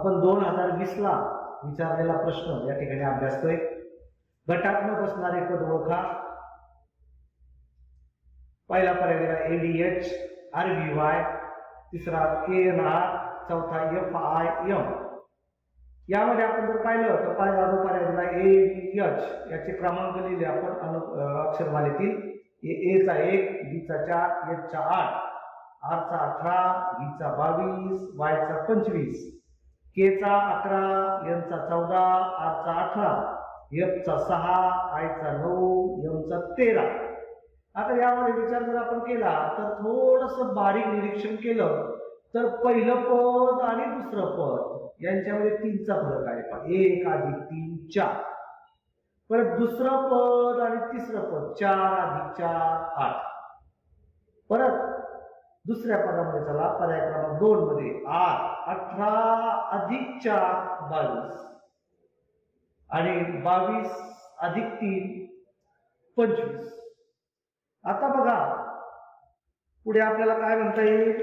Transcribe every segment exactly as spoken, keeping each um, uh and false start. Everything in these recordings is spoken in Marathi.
आपण दोन हजार वीस ला विचारलेला प्रश्न या ठिकाणी अभ्यासतोय। गटात न बसणारे पद ओळखा। पहिला पर्याय दिला एडीएच, आरबीवाय, तिसरा के एन आर, चौथा एफ आय एम। यामध्ये आपण जर पाहिलं तर पहिला जो पर्याय दिला एडीएच याचे क्रमांक लिहिले आपण अक्षरमालेतील। ए चा एक, बी चा चार, एच चा आठ, आर चा अठरा, बी चा बावीस, वाय चा पंचवीस, के चा अकरा, एन चा चौदा, आर चा अठरा, एफ चा सहा, आय चा नऊ, एम चा तेरा। आता यामध्ये विचार जर आपण केला तर थोडस बारीक निरीक्षण केलं तर पहिलं पद आणि दुसरं पद यांच्यामध्ये तीनचा फरक आहे। एक अधिक तीन चार, परत दुसरं पद आणि तिसरं पद चार अधिक चार आठ। परत दुसऱ्या पदामध्ये चला पर्याय क्रमांक दोन मध्ये आठ अठरा अधिक चार बावीस आणि बावीस अधिक तीन पंचवीस। आता बघा पुढे आपल्याला काय म्हणता येईल,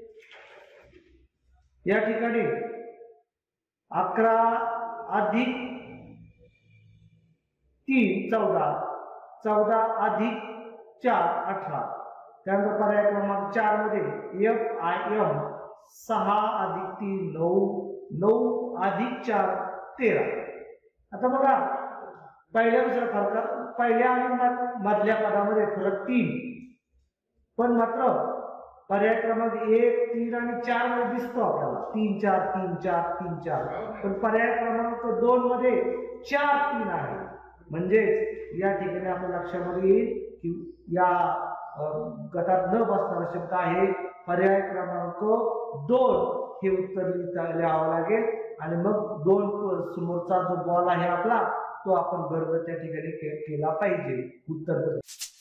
या ठिकाणी अकरा अधिक तीन चौदा, चौदा अधिक चार अठरा। त्यानंतर पर्याय क्रमांक चार मध्ये एफ आय एम सहा अधिक तीन नऊ, नऊ अधिक चार तेरा। आता बघा पहिल्या दुसऱ्या फरक, पहिल्या आणि मधल्या पदामध्ये फरक तीन, पण मात्र पर्याय क्रमांक एक, तीन आणि चार मध्ये दिसतो आपल्याला तीन चार तीन चार तीन चार, पण पर्याय क्रमांक दोन मध्ये चार तीन आहे। म्हणजे या ठिकाणी आपण लक्षामध्ये येईल की या गटात न बसणारा शब्द आहे पर्याय क्रमांक दोन हे उत्तर लिहावं लागेल आणि मग दोन समोरचा जो बॉल आहे आपला तो आपण बरोबर त्या ठिकाणी केला पाहिजे उत्तर।